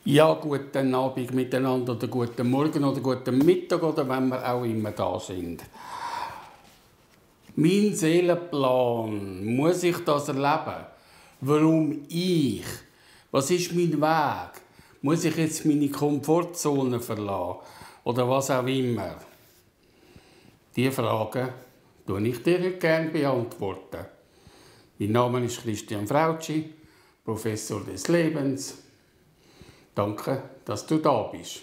Ja, guten Abend miteinander oder guten Morgen oder guten Mittag oder wenn wir auch immer da sind. Mein Seelenplan, muss ich das erleben? Warum ich? Was ist mein Weg? Muss ich jetzt meine Komfortzone verlassen? Oder was auch immer? Diese Fragen beantworte ich dir heute gerne beantworten. Mein Name ist Christian Frautschi, Professor des Lebens. Danke, dass du da bist.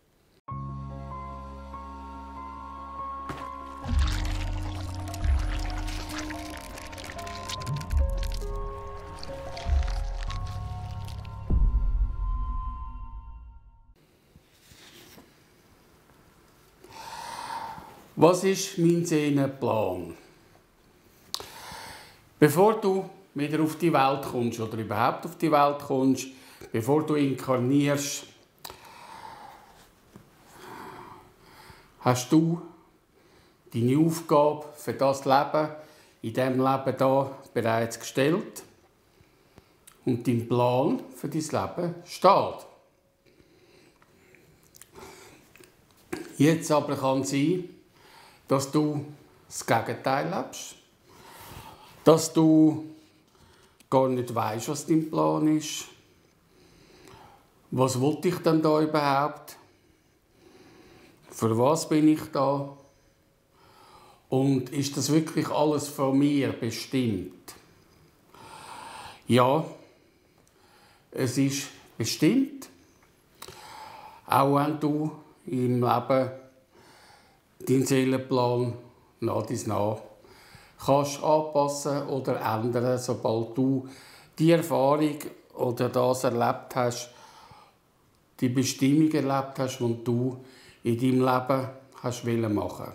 Was ist mein Seelenplan? Bevor du wieder auf die Welt kommst oder überhaupt auf die Welt kommst, bevor du inkarnierst, hast du deine Aufgabe für das Leben in diesem Leben hier bereits gestellt und dein Plan für dein Leben steht. Jetzt aber kann es sein, dass du das Gegenteil lebst, dass du gar nicht weißt, was dein Plan ist. Was will ich denn da überhaupt? Für was bin ich da? Und ist das wirklich alles von mir bestimmt? Ja, es ist bestimmt. Auch wenn du im Leben deinen Seelenplan nach dies nach kannst anpassen oder ändern, sobald du die Erfahrung oder das erlebt hast, die Bestimmung erlebt hast, die du in deinem Leben hast machen.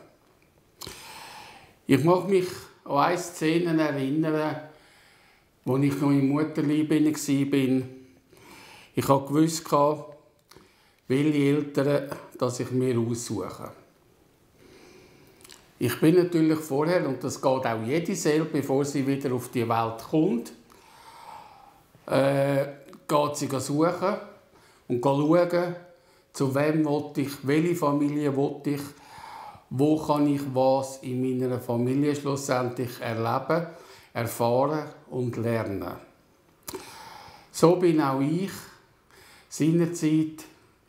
Ich mag mich an eine Szene erinnern, als ich noch im Mutterleib war. Ich wusste, welche Eltern dass ich mir aussuche. Ich bin natürlich vorher, und das geht auch jede Seele, bevor sie wieder auf die Welt kommt, geht sie suchen und schauen, zu wem will ich, welche Familie will ich, wo kann ich was in meiner Familie schlussendlich erleben, erfahren und lernen. So bin auch ich seinerzeit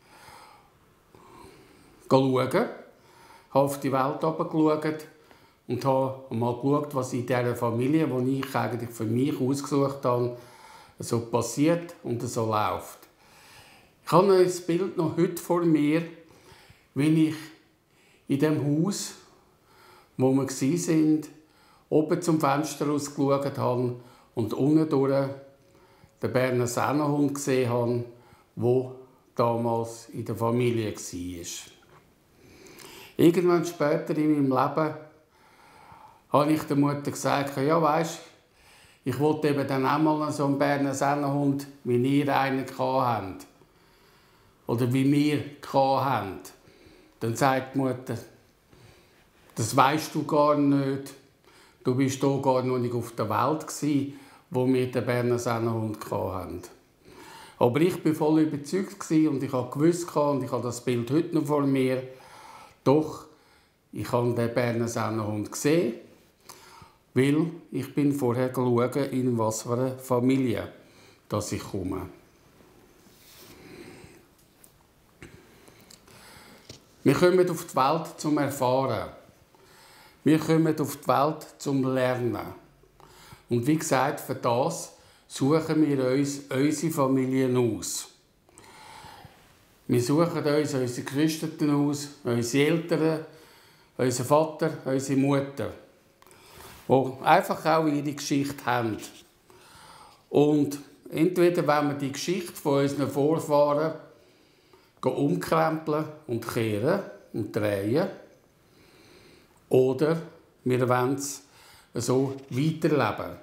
schauen, habe auf die Welt herabgeschaut und habe mal geschaut, was in dieser Familie, die ich eigentlich für mich ausgesucht habe, so passiert und so läuft. Ich habe das Bild noch heute vor mir, wie ich in dem Haus, wo wir waren, oben zum Fenster rausgeschaut habe und unten durch den Berner Sennenhund gesehen habe, der damals in der Familie war. Irgendwann später in meinem Leben habe ich der Mutter gesagt, ja weisst, ich wollte eben dann auch mal so einen Berner Sennenhund, wie ihr einen hattet. Oder wie wir hatten. Dann sagt die Mutter, das weisst du gar nicht. Du bist hier gar noch nicht auf der Welt gewesen, wo wir den Berner Sennenhund hatten. Aber ich war voll überzeugt und ich wusste und ich habe das Bild heute noch vor mir. Doch, ich habe den Berner Sennenhund gesehen, weil ich bin vorher geschaut, in was für eine Familie dass ich komme. Wir kommen auf die Welt zum Erfahren. Wir kommen auf die Welt zum Lernen. Und wie gesagt, für das suchen wir uns unsere Familien aus. Wir suchen uns unsere Geschwister aus, unsere Eltern, unseren Vater, unsere Mutter, die einfach auch ihre Geschichte haben. Und entweder wenn wir die Geschichte von unseren Vorfahren umkrempeln und kehren und drehen, oder wir wollen es so weiterleben.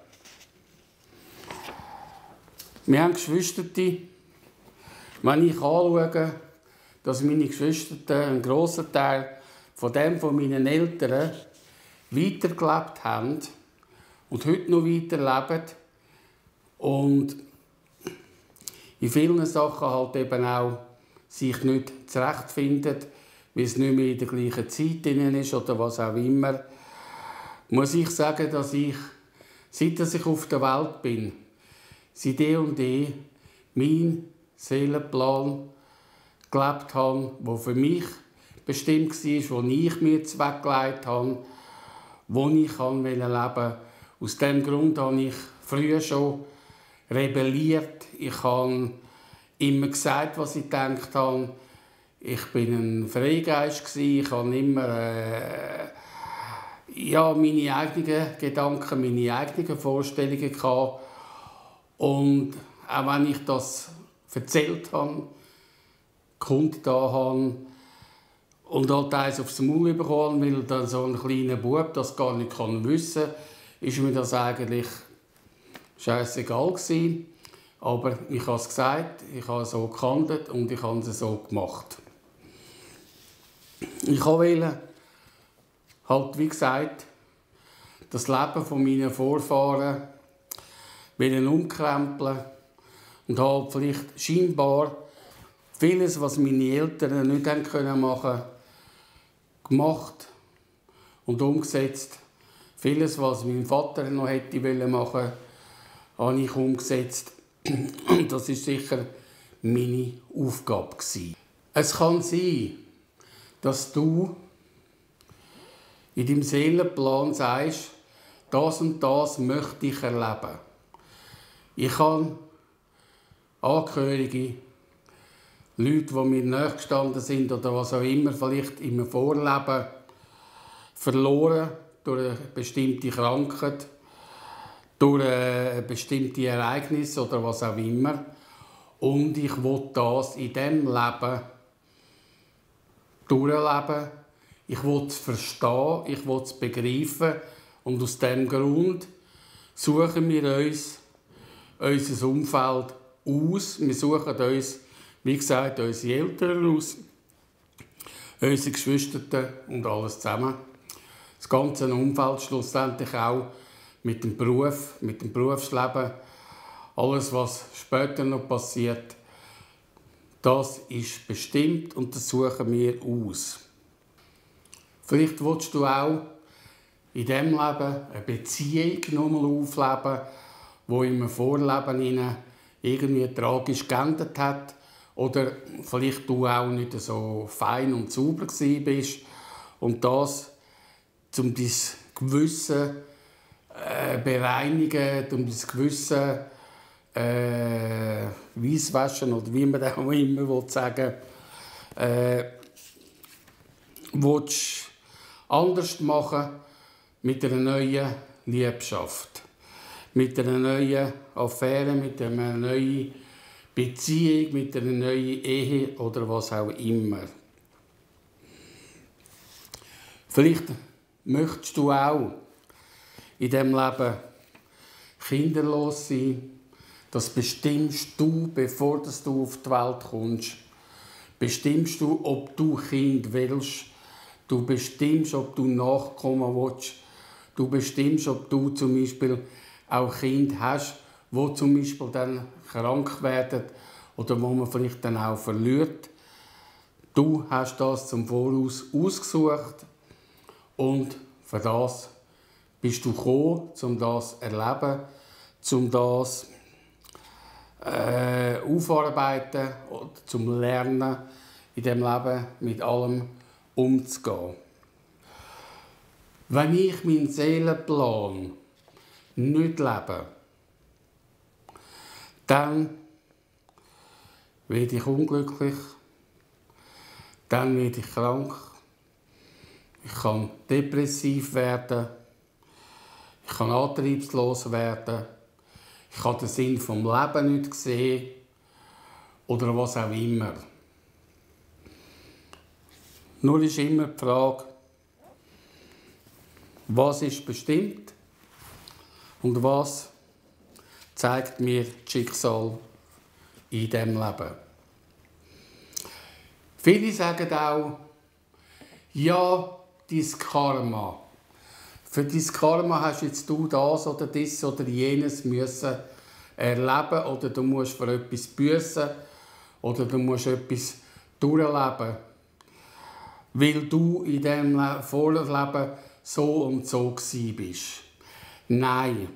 Wir haben Geschwister, wenn ich anschaue, dass meine Geschwister einen grossen Teil von meinen Eltern weitergelebt haben und heute noch weiterleben. Und in vielen Sachen halt eben auch sich nicht zurechtfindet, weil es nicht mehr in der gleichen Zeit drin ist oder was auch immer, muss ich sagen, dass ich, seit ich auf der Welt bin, seit mein Seelenplan gelebt habe, der für mich bestimmt war, wo ich mir zweckgelegt habe, wo ich leben kann. Aus diesem Grund habe ich früher schon rebelliert. Ich habe immer gesagt, was ich gedacht habe. Ich war ein Freigeist. Ich habe immer meine eigenen Gedanken, meine eigenen Vorstellungen gehabt. Und auch wenn ich das erzählt habe, kundgetan habe und halt eins aufs Maul bekommen, weil dann so ein kleiner Bub das gar nicht wissen kann, ist mir das eigentlich scheissegal gewesen. Aber ich habe es gesagt, ich habe es so gehandelt und ich habe es so gemacht. Ich wollte, halt wie gesagt, das Leben von meinen Vorfahren umkrempeln und halt vielleicht scheinbar vieles, was meine Eltern nicht machen können, gemacht und umgesetzt. Vieles, was mein Vater noch hätte machen wollen, habe ich umgesetzt. Und das war sicher meine Aufgabe. Es kann sein, dass du in deinem Seelenplan sagst, das und das möchte ich erleben. Ich habe Angehörige, Leute, die mir nachgestanden sind oder was auch immer, vielleicht in einem Vorleben verloren durch eine bestimmte Krankheit, durch ein bestimmtes Ereignis oder was auch immer. Und ich will das in diesem Leben durchleben. Ich will es verstehen, ich will es begreifen. Und aus diesem Grund suchen wir uns unser Umfeld aus. Wir suchen uns, wie gesagt, unsere Eltern aus, unsere Geschwister und alles zusammen. Das ganze Umfeld schlussendlich auch mit dem Beruf, mit dem Berufsleben. Alles, was später noch passiert, das ist bestimmt und das suchen wir aus. Vielleicht willst du auch in diesem Leben eine Beziehung nochmal aufleben, die in einem Vorleben irgendwie tragisch geendet hat. Oder vielleicht du auch nicht so fein und sauber bist. Und das, um dein Gewissen bereinigen, um dein Gewissen weisswaschen oder wie man das auch immer sagen will, willst anders machen mit einer neuen Liebschaft, mit einer neuen Affäre, mit einer neuen Beziehung, mit einer neuen Ehe oder was auch immer. Vielleicht möchtest du auch in diesem Leben kinderlos sein. Das bestimmst du, bevor du auf die Welt kommst. Bestimmst du, ob du Kind willst. Du bestimmst, ob du Nachkommen willst. Du bestimmst, ob du zum Beispiel auch Kinder hast, die zum Beispiel dann krank werden oder wo man vielleicht dann auch verliert. Du hast das zum Voraus ausgesucht und für das bist du gekommen, um das zu erleben, um das aufarbeiten oder zum Lernen in diesem Leben mit allem umzugehen. Wenn ich meinen Seelenplan nicht lebe, dann werde ich unglücklich, dann werde ich krank, ich kann depressiv werden, ich kann antriebslos werden, ich kann den Sinn vom Leben nicht sehen oder was auch immer. Nur ist immer die Frage, was ist bestimmt und was zeigt mir das Schicksal in diesem Leben. Viele sagen auch, ja, dein Karma. Für dein Karma hast jetzt du das oder jenes müssen erleben oder du musst für etwas büssen oder du musst etwas durchleben, weil du in diesem Vorleben so und so gewesen bist. Nein.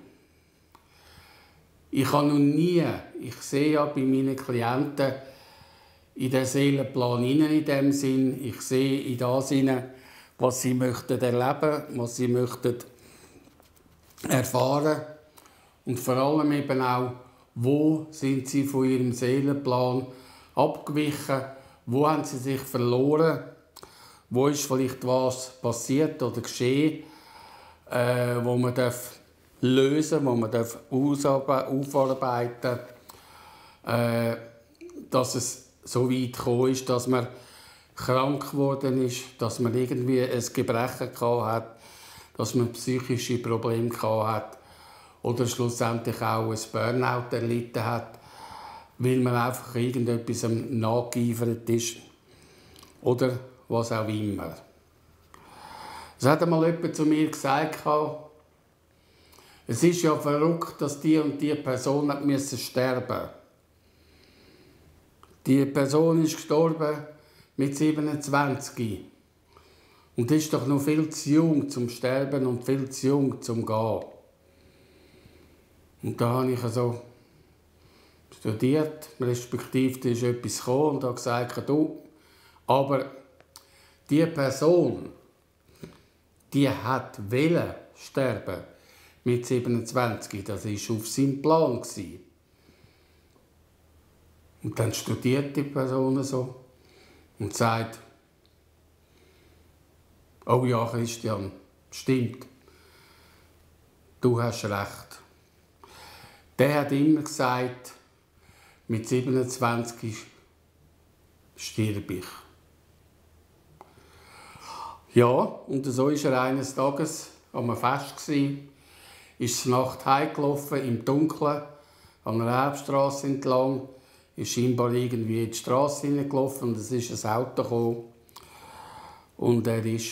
Ich habe noch nie, ich sehe ja bei meinen Klienten in den Seelenplan in dem Sinn, ich sehe in das hinein, was sie möchten erleben, was sie möchten erfahren und vor allem eben auch, wo sind sie von ihrem Seelenplan abgewichen, wo haben sie sich verloren, wo ist vielleicht was passiert oder geschehen, wo man lösen, wo man aufarbeiten darf, dass es so weit gekommen ist, dass man krank geworden ist, dass man irgendwie ein Gebrechen hat, dass man psychische Probleme hat oder schlussendlich auch ein Burnout erlitten hat, weil man einfach irgendetwas nachgeeifert ist oder was auch immer. Es hat einmal jemand zu mir gesagt, es ist ja verrückt, dass die und die Person sterben musste. Die Person ist gestorben mit 27. Und ist doch noch viel zu jung zum Sterben und viel zu jung zum Gehen. Und da habe ich also studiert, respektive da ist etwas gekommen und habe gesagt, du, aber die Person, die hat sterben mit 27, das war auf seinem Plan. Und dann studiert die Person so und sagt, oh ja, Christian, stimmt, du hast recht. Der hat immer gesagt, mit 27 sterbe ich. Ja, und so war er eines Tages am Fest, ist die Nacht heimgelaufen, im Dunkeln, an einer Hauptstrasse entlang, ist scheinbar irgendwie in die Straße hineingelaufen und es ist ein Auto gekommen. Und er war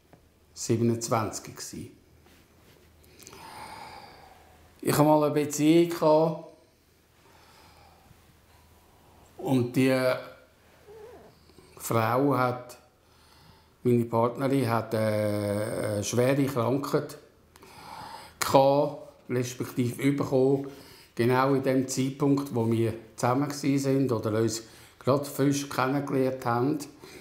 27. Ich hatte mal eine Beziehung und die Frau hat, meine Partnerin, hat eine schwere Krankheit gehabt, respektive bekommen, genau in dem Zeitpunkt, wo wir zusammen waren oder uns gerade frisch kennengelernt haben.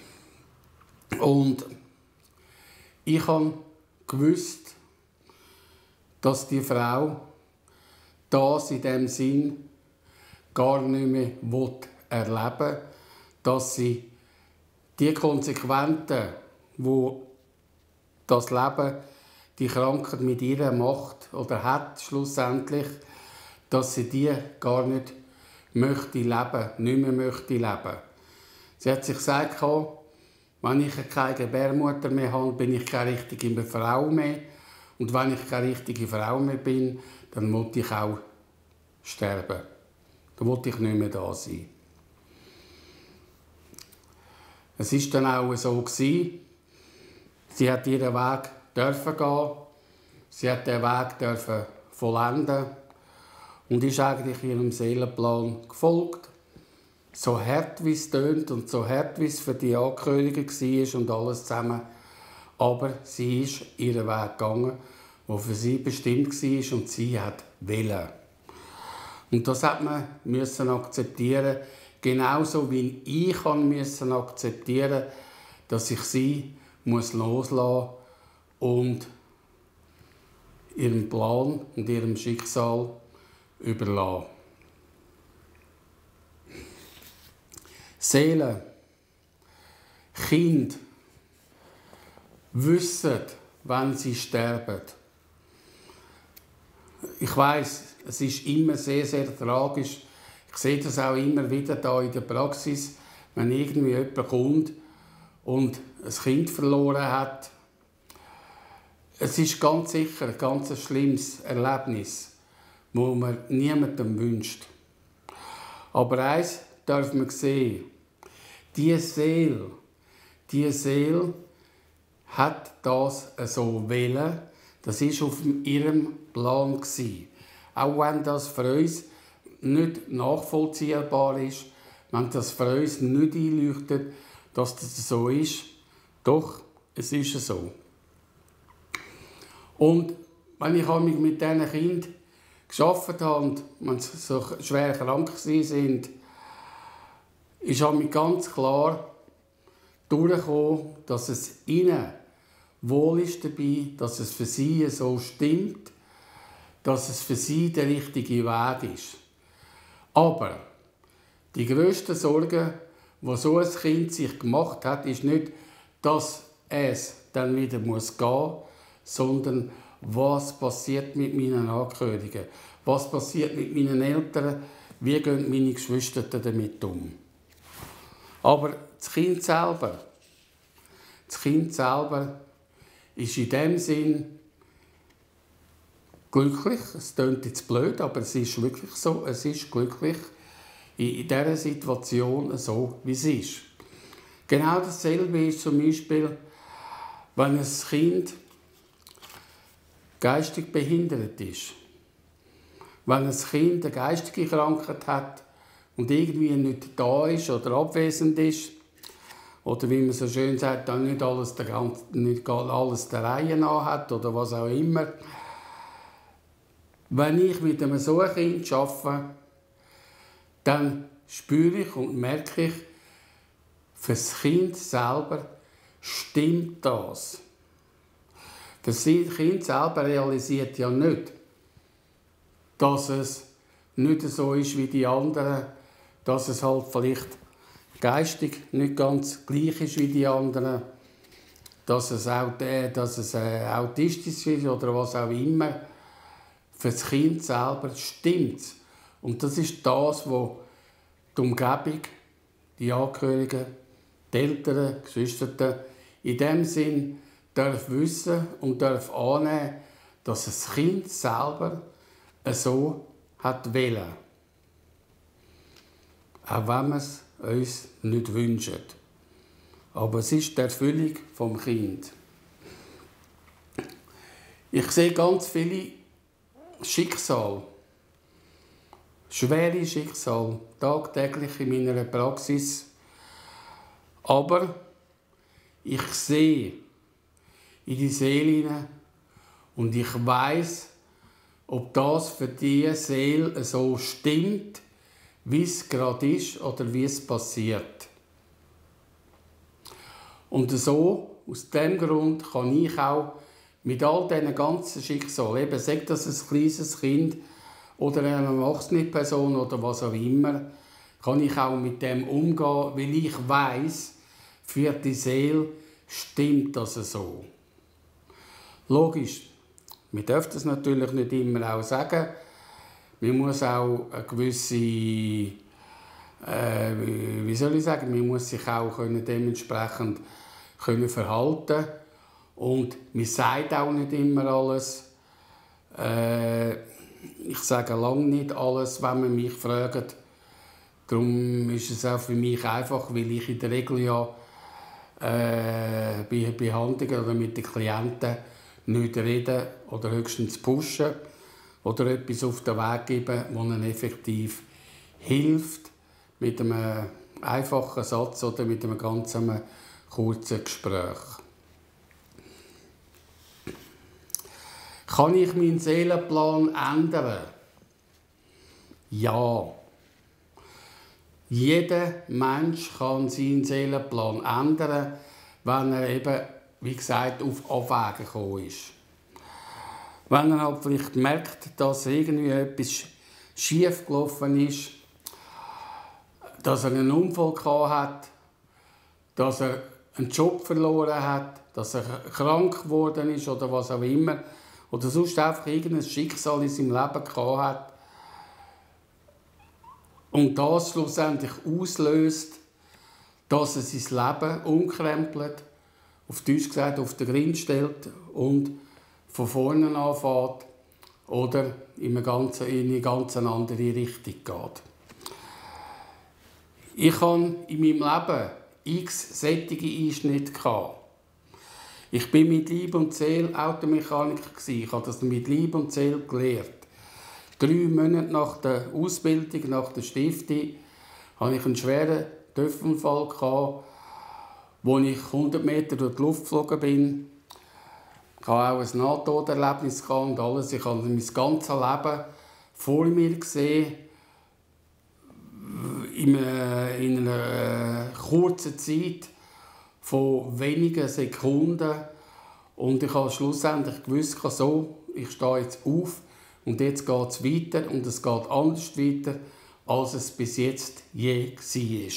Und ich habe gewusst, dass die Frau das in dem Sinn gar nicht mehr erleben will, dass sie die Konsequenzen, wo das Leben, die Krankheit mit ihr macht oder hat schlussendlich, dass sie die gar nicht möchte leben, nicht mehr möchte leben. Sie hat sich gesagt, wenn ich keine Gebärmutter mehr habe, bin ich keine richtige Frau mehr. Und wenn ich keine richtige Frau mehr bin, dann will ich auch sterben. Dann will ich nicht mehr da sein. Es war dann auch so, sie hat ihren Weg dürfen gehen, sie hat den Weg dürfen vollenden und ist eigentlich ihrem Seelenplan gefolgt. So hart wie es tönt und so hart wie es für die Angehörigen war und alles zusammen. Aber sie ist ihren Weg gegangen, der für sie bestimmt war und sie hat wollen. Und das hat man müssen akzeptieren, genauso wie ich müssen akzeptieren, dass ich sie loslassen muss und ihrem Plan und ihrem Schicksal überlassen. Seelen, Kinder wissen, wenn sie sterben. Ich weiss, es ist immer sehr, sehr tragisch. Ich sehe das auch immer wieder da in der Praxis, wenn irgendwie jemand kommt und ein Kind verloren hat. Es ist ganz sicher ein ganz schlimmes Erlebnis, das man niemandem wünscht. Aber eins darf man sehen, die Seele hat das so wollen, das war auf ihrem Plan. Auch wenn das für uns nicht nachvollziehbar ist, wenn das für uns nicht einleuchtet, dass das so ist. Doch, es ist so. Und wenn ich mit diesen Kindern gearbeitet habe und wenn sie so schwer krank waren, ist mir ganz klar durchgekommen, dass es ihnen wohl ist dabei, dass es für sie so stimmt, dass es für sie der richtige Weg ist. Aber die grösste Sorge, die so ein Kind sich gemacht hat, ist nicht, dass es dann wieder gehen muss, sondern was passiert mit meinen Angehörigen, was passiert mit meinen Eltern, wie gehen meine Geschwister damit um. Aber das Kind selber ist in dem Sinn glücklich. Es klingt jetzt blöd, aber es ist wirklich so. Es ist glücklich in dieser Situation so, wie es ist. Genau dasselbe ist zum Beispiel, wenn ein Kind geistig behindert ist. Wenn ein Kind eine geistige Krankheit hat und irgendwie nicht da ist oder abwesend ist, oder wie man so schön sagt, dann nicht alles der Reihe nach hat oder was auch immer. Wenn ich mit einem so ein Kind arbeite, dann spüre ich und merke ich, für das Kind selber stimmt das. Das Kind selber realisiert ja nicht, dass es nicht so ist wie die anderen, dass es halt vielleicht geistig nicht ganz gleich ist wie die anderen, dass es autistisch ist oder was auch immer. Für das Kind selber stimmt es. Und das ist das, was die Umgebung, die Angehörigen, die Eltern, die Geschwister in dem Sinn darf wissen und darf annehmen, dass das Kind selber so hat wollen. Auch wenn wir es uns nicht wünschen. Aber es ist die Erfüllung vom Kind. Ich sehe ganz viele Schicksale, schwere Schicksale, tagtäglich in meiner Praxis. Aber ich sehe in die Seele hinein und ich weiss, ob das für diese Seele so stimmt, wie es gerade ist oder wie es passiert. Und so, aus diesem Grund, kann ich auch mit all diesen ganzen Schicksalen, eben sagt das ein kleines Kind oder eine erwachsene Person oder was auch immer, kann ich auch mit dem umgehen, weil ich weiss, für die Seele stimmt das so. Logisch, man darf das natürlich nicht immer auch sagen. Man muss auch eine gewisse, wie soll ich sagen, man muss sich auch dementsprechend verhalten. Und man sagt auch nicht immer alles. Ich sage lange nicht alles, wenn man mich fragt. Darum ist es auch für mich einfach, weil ich in der Regel ja bei Behandlungen oder mit den Klienten nicht reden oder höchstens pushen oder etwas auf den Weg geben, das ihnen effektiv hilft, mit einem einfachen Satz oder mit einem ganz kurzen Gespräch. Kann ich meinen Seelenplan ändern? Ja. Jeder Mensch kann seinen Seelenplan ändern, wenn er eben, wie gesagt, auf Abwägen gekommen ist. Wenn er halt vielleicht merkt, dass irgendwie etwas schief gelaufen ist, dass er einen Unfall gehabt hat, dass er einen Job verloren hat, dass er krank geworden ist oder was auch immer, oder sonst einfach irgendein Schicksal in seinem Leben gehabt hat, und das schlussendlich auslöst, dass er sein Leben umkrempelt, auf Deutsch gesagt auf den Grind stellt und von vorne anfängt oder in eine ganz andere Richtung geht. Ich hatte in meinem Leben x solche Einschnitte. Ich war mit Leib und Seele Automechaniker. Ich habe das mit Leib und Seele gelernt. 3 Monate nach der Ausbildung, nach der Stiftung, hatte ich einen schweren Töpfunfall, wo ich 100 Meter durch die Luft geflogen bin. Ich hatte auch ein Nahtoderlebnis und alles. Ich habe mein ganzes Leben vor mir gesehen, in einer kurzen Zeit von wenigen Sekunden. Und ich habe schlussendlich gewusst, so, ich stehe jetzt auf und jetzt geht es weiter und es geht anders weiter, als es bis jetzt je war.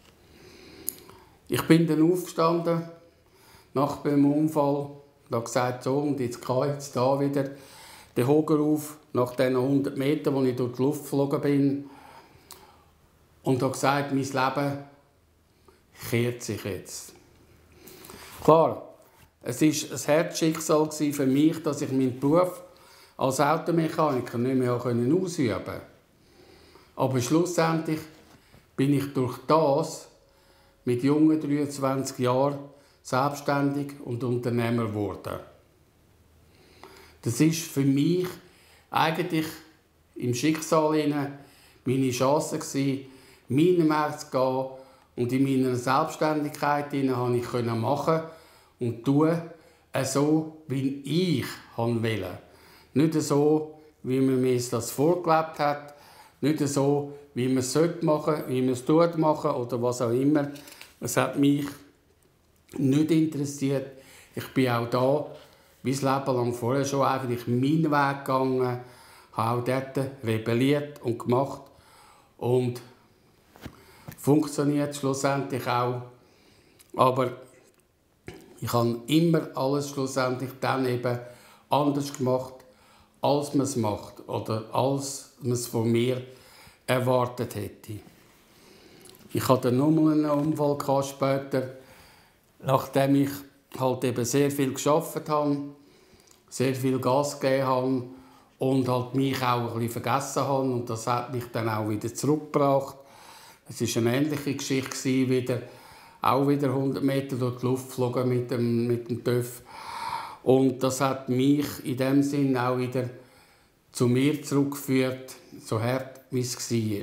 Ich bin dann aufgestanden, nach dem Unfall, und habe gesagt, so, und jetzt gehe ich jetzt da wieder den Hocker auf, nach diesen 100 Metern, wo ich durch die Luft geflogen bin. Und habe gesagt, mein Leben kehrt sich jetzt. Klar, es war ein Herzschicksal für mich, dass ich meinen Beruf als Automechaniker nicht mehr ausüben konnte. Aber schlussendlich bin ich durch das mit jungen 23 Jahren selbstständig und Unternehmer geworden. Das war für mich eigentlich im Schicksal meine Chance, meinen Weg zu gehen. Und in meiner Selbstständigkeit konnte ich machen und tun, so wie ich wollte. Nicht so, wie man mir das vorgelebt hat, nicht so, wie man es machen sollte, wie man es machen oder was auch immer. Es hat mich nicht interessiert. Ich bin auch da, wie das Leben lang vorher schon eigentlich meinen Weg gegangen, habe auch dort rebelliert und gemacht und funktioniert schlussendlich auch. Aber ich habe immer alles schlussendlich dann eben anders gemacht, als man es macht oder als man es von mir erwartet hätte. Ich hatte dann nochmal einen Unfall später, nachdem ich halt eben sehr viel gearbeitet habe, sehr viel Gas gegeben habe und halt mich auch ein bisschen vergessen habe. Und das hat mich dann auch wieder zurückgebracht. Es war eine ähnliche Geschichte, wieder 100 Meter durch die Luft geflogen mit dem TÜV. Und das hat mich in dem Sinn auch wieder zu mir zurückgeführt, so hart wie es war.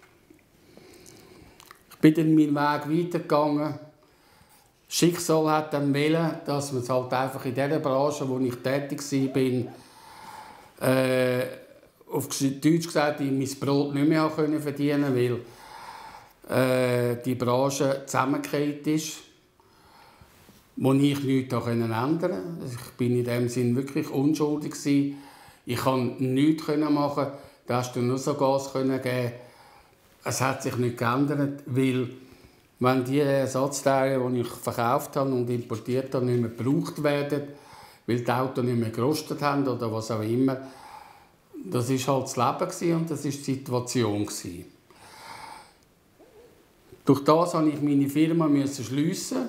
Ich bin dann meinen Weg weitergegangen. Das Schicksal hat dann wollen, dass man es halt einfach in der Branche, wo ich tätig war, auf Deutsch gesagt, ich mein Brot nicht mehr verdienen konnte, weil die Branche zusammengefallen ist, wo ich nichts ändern konnte. Ich bin in dem Sinn wirklich unschuldig gewesen. Ich konnte nichts machen, da hast du nur so Gas geben. Es hat sich nicht geändert, weil wenn die Ersatzteile, die ich verkauft habe und importiert habe, nicht mehr gebraucht werden, weil die Autos nicht mehr gerostet haben oder was auch immer, das war halt das Leben und das war die Situation. Durch das musste ich meine Firma schliessen.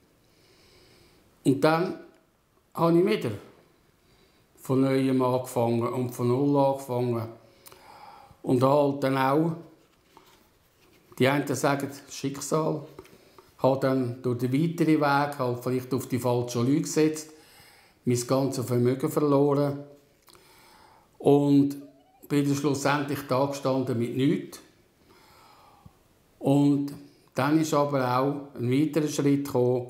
Und dann habe ich wieder von Neuem angefangen und von Null angefangen. Und halt dann auch, die einen sagen Schicksal, habe dann durch den weiteren Weg halt vielleicht auf die falschen Leute gesetzt, mein ganzes Vermögen verloren und bin dann schlussendlich da gestanden mit nichts. Und dann ist aber auch ein weiterer Schritt gekommen,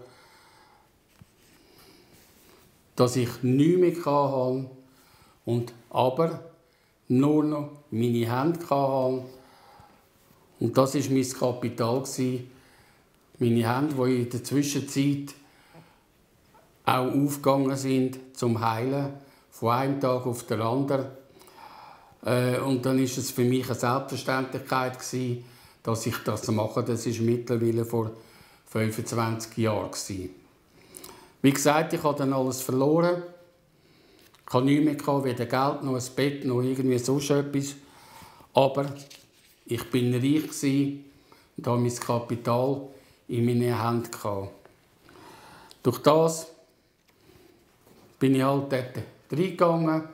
dass ich nichts mehr hatte und aber nur noch meine Hände hatte. Und das war mein Kapital, meine Hände, die in der Zwischenzeit auch aufgegangen sind zum Heilen, von einem Tag auf den anderen. Und dann war es für mich eine Selbstverständlichkeit, dass ich das mache. Das war mittlerweile vor 25 Jahren. Wie gesagt, ich habe dann alles verloren. Ich hatte nichts mehr, weder Geld, noch ein Bett, noch irgendwie sonst etwas. Aber ich war reich und hatte mein Kapital in meinen Händen. Durch das bin ich halt dort reingegangen.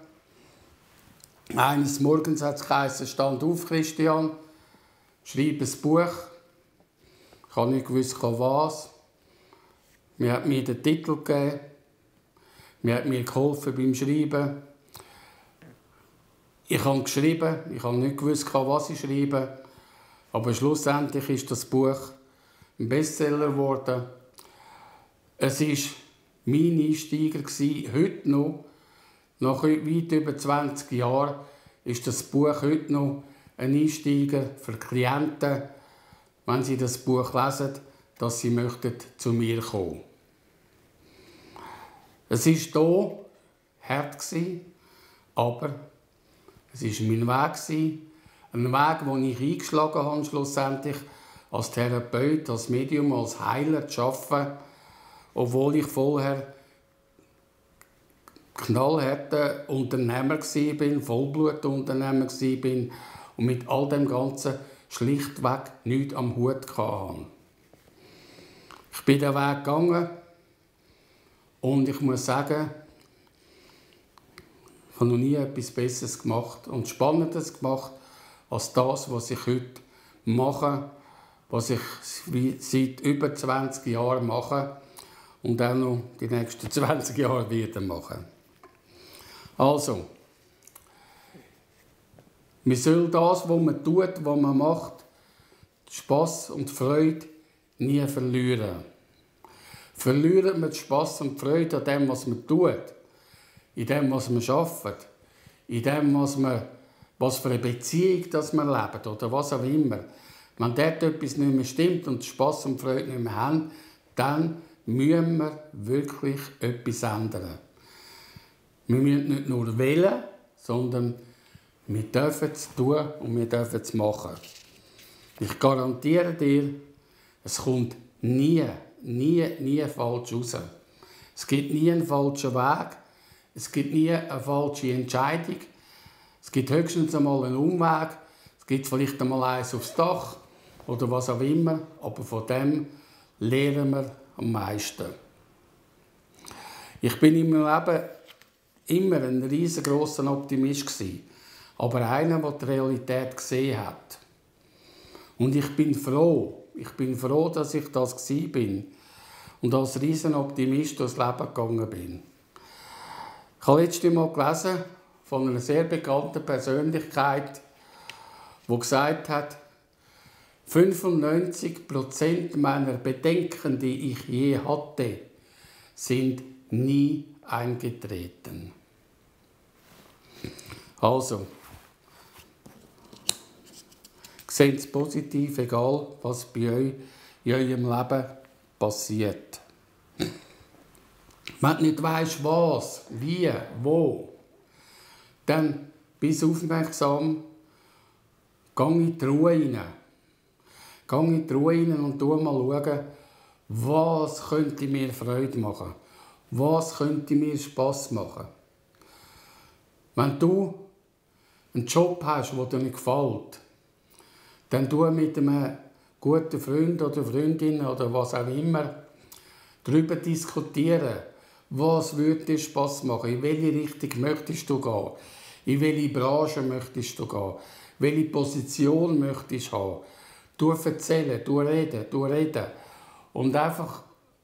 Eines Morgens hat es geheißen, stand auf, Christian, schreib ein Buch. Ich habe nicht gewusst, was. Man hat mir den Titel gegeben. Man hat mir geholfen beim Schreiben. Ich habe geschrieben, ich habe nicht gewusst, was ich schreibe, aber schlussendlich ist das Buch ein Bestseller geworden. Es war mein Einsteiger, heute noch, nach weit über 20 Jahren, ist das Buch heute noch ein Einsteiger für Klienten, wenn sie das Buch lesen, dass sie zu mir kommen möchten. Es war hier hart, aber es war mein Weg. Ein Weg, den ich eingeschlagen habe, schlussendlich als Therapeut, als Medium, als Heiler zu arbeiten, obwohl ich vorher knallharter Unternehmer war, Vollblutunternehmer war und mit all dem Ganzen schlichtweg nichts am Hut hatte. Ich bin den Weg gegangen und ich muss sagen, ich habe noch nie etwas Besseres gemacht und Spannendes gemacht als das, was ich heute mache, was ich seit über 20 Jahren mache und auch noch die nächsten 20 Jahre wieder machen. Also, man soll das, was man tut, was man macht, Spass und Freude nie verlieren. Verliert man Spass und Freude an dem, was man tut, in dem, was man arbeitet, in dem, was für eine Beziehung das man lebt oder was auch immer. Wenn dort etwas nicht mehr stimmt und Spass und Freude nicht mehr haben, dann müssen wir wirklich etwas ändern. Wir müssen nicht nur wählen, sondern wir dürfen es tun und wir dürfen es machen. Ich garantiere dir, es kommt nie falsch raus. Es gibt nie einen falschen Weg, es gibt nie eine falsche Entscheidung. Es gibt höchstens einmal einen Umweg, es gibt vielleicht einmal eins aufs Dach oder was auch immer, aber von dem lernen wir am meisten. Ich bin in meinem Leben immer ein riesengroßer Optimist gewesen, aber einer, der die Realität gesehen hat. Und ich bin froh, dass ich das war und als Riesenoptimist durchs Leben gegangen bin. Ich habe letztes Mal gelesen von einer sehr bekannten Persönlichkeit, die gesagt hat, 95% meiner Bedenken, die ich je hatte, sind nie eingetreten. Also, seht es positiv, egal was bei euch in eurem Leben passiert. Wenn du nicht weisst, was, wie, wo, dann bist aufmerksam, geh in die Ruhe rein. Geh in die Ruhe rein und schau mal, was könnte mir Freude machen, was könnte mir Spass machen. Wenn du einen Job hast, der dir nicht gefällt, dann tu mit einem guten Freund oder Freundin oder was auch immer darüber diskutieren, was würde dir Spass machen, in welche Richtung möchtest du gehen, in welche Branche möchtest du gehen, welche Position möchtest du haben. Du erzählen, du reden. Und einfach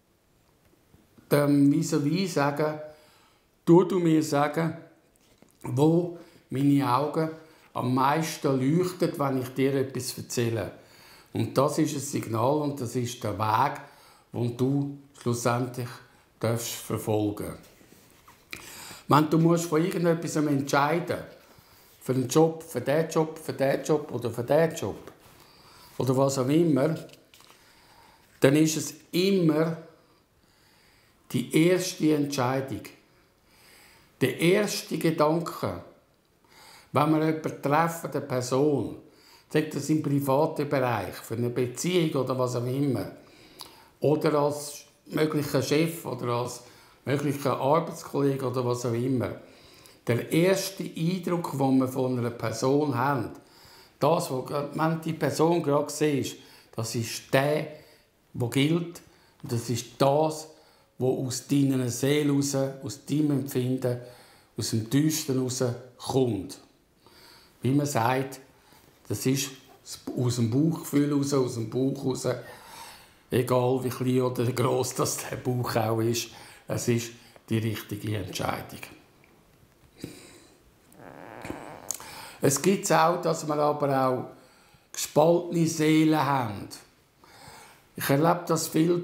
dem vis-à-vis sagen, du mir sagen, wo meine Augen am meisten leuchten, wenn ich dir etwas erzähle. Und das ist ein Signal und das ist der Weg, den du schlussendlich verfolgen darfst. Wenn du musst von irgendetwas entscheiden musst, für einen Job, für diesen Job, für diesen Job oder für diesen Job, oder was auch immer, dann ist es immer die erste Entscheidung. Der erste Gedanke, wenn wir jemanden treffen, eine Person, sagt das im privaten Bereich, für eine Beziehung oder was auch immer, oder als möglicher Chef oder als möglicher Arbeitskollege oder was auch immer, der erste Eindruck, den wir von einer Person haben, das, wenn die Person gerade siehst, das ist der gilt. Und das ist das, was aus deiner Seele raus, aus deinem Empfinden, aus dem Tiefsten raus kommt. Wie man sagt, das ist aus dem Bauchgefühl raus, aus dem Bauch raus. Egal wie klein oder gross das der Bauch auch ist, es ist die richtige Entscheidung. Es gibt auch, dass wir aber auch gespaltene Seelen haben. Ich erlebe das viel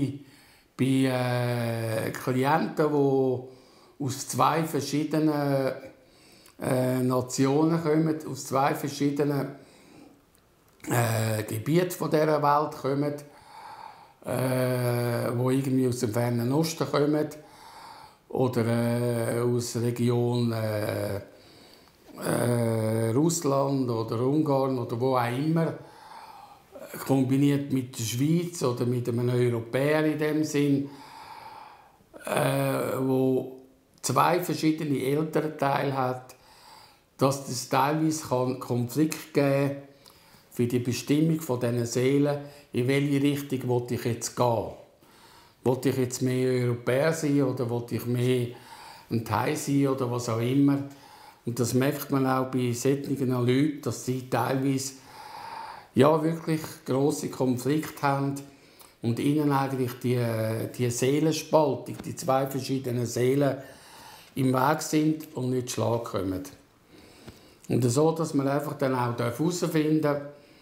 bei Klienten, die aus zwei verschiedenen Nationen kommen, aus zwei verschiedenen Gebieten dieser Welt kommen, die irgendwie aus dem Fernen Osten kommen oder aus der Region Russland oder Ungarn oder wo auch immer, kombiniert mit der Schweiz oder mit einem Europäer in dem Sinn, wo zwei verschiedene Elternteile hat, dass es teilweise Konflikt geben kann für die Bestimmung dieser Seelen, in welche Richtung will ich jetzt gehen. Will ich jetzt mehr Europäer sein oder will ich mehr ein Thai sein oder was auch immer. Und das merkt man auch bei solchen Leuten, dass sie teilweise wirklich grosse Konflikte haben und ihnen eigentlich die Seelenspaltung, die zwei verschiedenen Seelen im Weg sind und nicht zu Schlag kommen. Und so, dass man einfach dann auch herausfinden darf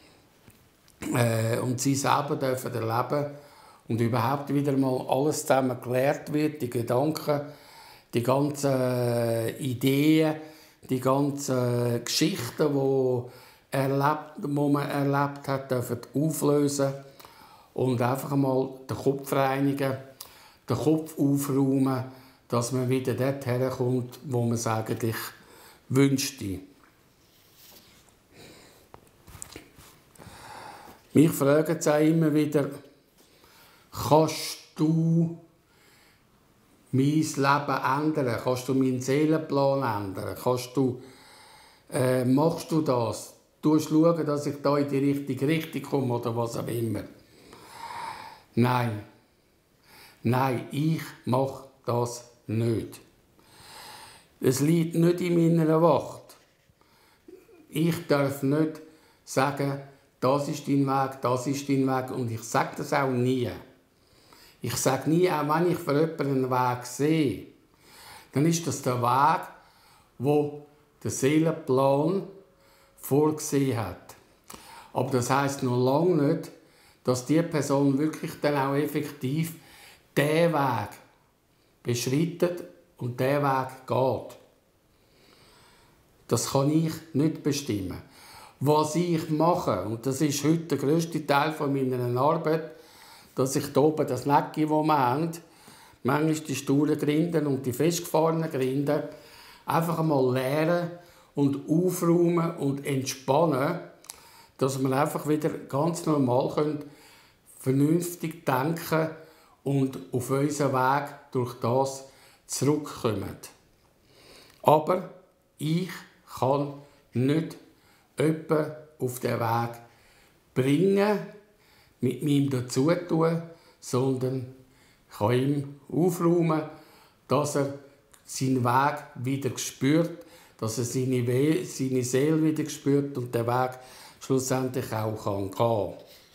und sie selber dürfen erleben und überhaupt wieder mal alles zusammen geklärt wird, die Gedanken, die ganzen Ideen, die ganzen Geschichten, die man erlebt hat, dürfen auflösen und einfach mal den Kopf reinigen, den Kopf aufräumen, dass man wieder dort herkommt, wo man es eigentlich wünschte. Mich fragen sie auch immer wieder, kannst du mein Leben ändern? Kannst du meinen Seelenplan ändern? Machst du das? Du schauen, dass ich da in die richtige Richtung komme oder was auch immer. Nein, ich mache das nicht. Es liegt nicht in meiner Macht. Ich darf nicht sagen, das ist dein Weg, das ist dein Weg. Und ich sage das auch nie. Ich sage nie, auch wenn ich für jemanden einen Weg sehe, dann ist das der Weg, wo der Seelenplan vorgesehen hat. Aber das heisst noch lange nicht, dass die Person wirklich dann auch effektiv diesen Weg beschreitet und diesen Weg geht. Das kann ich nicht bestimmen. Was ich mache, und das ist heute der grösste Teil meiner Arbeit, dass ich hier oben das Necki, das wir haben, manchmal die sturen Grinden und die festgefahrenen Grinden, einfach einmal leeren und aufräumen und entspannen, dass wir einfach wieder ganz normal vernünftig denken und auf unseren Weg durch das zurückkommen. Aber ich kann nicht jemanden auf den Weg bringen, mit meinem Dazutun, sondern ich kann ihm aufräumen, dass er seinen Weg wieder spürt, dass er seine Seele wieder spürt und den Weg schlussendlich auch gehen kann.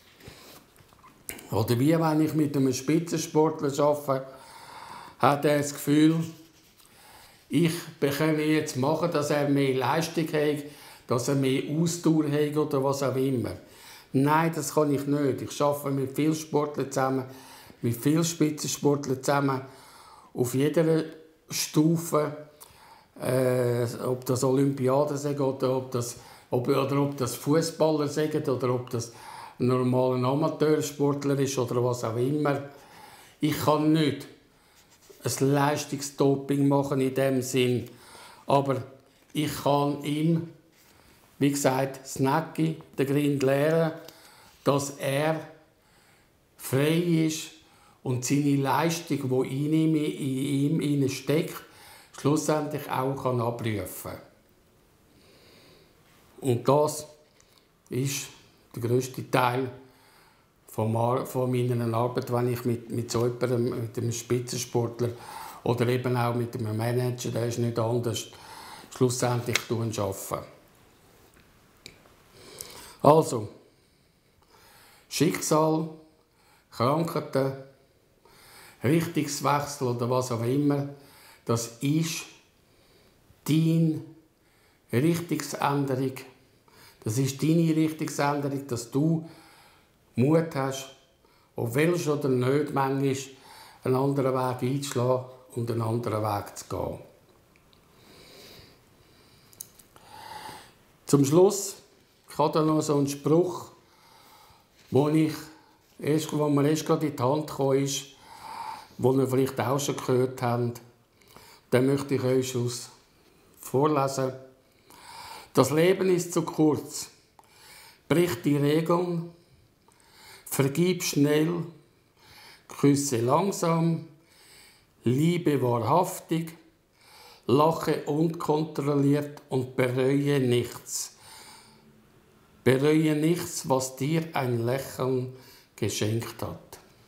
Oder wie wenn ich mit einem Spitzensportler arbeite, hat er das Gefühl, ich bekomme jetzt machen, dass er mehr Leistung hat, dass er mehr Ausdauer hat oder was auch immer. Nein, das kann ich nicht. Ich arbeite mit vielen Sportlern zusammen, mit vielen Spitzensportlern zusammen, auf jeder Stufe, ob das Olympiaden sind oder ob das Fußballer sind oder ob das ein normaler Amateursportler ist oder was auch immer. Ich kann nicht ein Leistungsdoping machen in dem Sinn, aber ich kann ihm, wie gesagt, das Necki, den Grind lehren, dass er frei ist und seine Leistung, die in ihm steckt, schlussendlich auch abrufen kann. Und das ist der grösste Teil von meiner Arbeit, wenn ich mit so jemandem, mit einem Spitzensportler oder eben auch mit einem Manager, der ist nicht anders, schlussendlich arbeiten. Also, Schicksal, Krankheiten, Richtungswechsel oder was auch immer, das ist dein eine Richtungsänderung. Das ist deine Richtungsänderung, dass du Mut hast, ob willst oder nicht, manchmal einen anderen Weg einzuschlagen und einen anderen Weg zu gehen. Zum Schluss, ich habe da noch so einen Spruch, wo mir erst gerade in die Hand gekommen ist, den ihr vielleicht auch schon gehört habt. Den möchte ich euch vorlesen. Das Leben ist zu kurz. Brich die Regeln, vergib schnell, küsse langsam, liebe wahrhaftig, lache unkontrolliert und bereue nichts. Bereue nichts, was dir ein Lächeln geschenkt hat.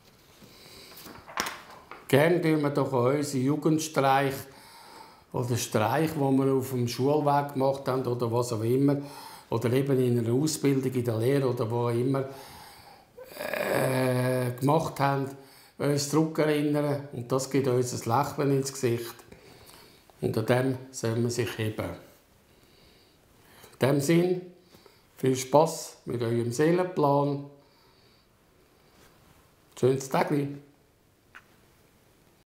Gerne tun wir doch an unsere Jugendstreich oder Streich, die wir auf dem Schulweg gemacht haben oder was auch immer, oder eben in einer Ausbildung, in der Lehre oder wo auch immer gemacht haben, uns zurückerinnern und das gibt uns ein Lächeln ins Gesicht. Und an dem soll man sich heben. In diesem Sinn, viel Spass mit eurem Seelenplan. Schönes Tag.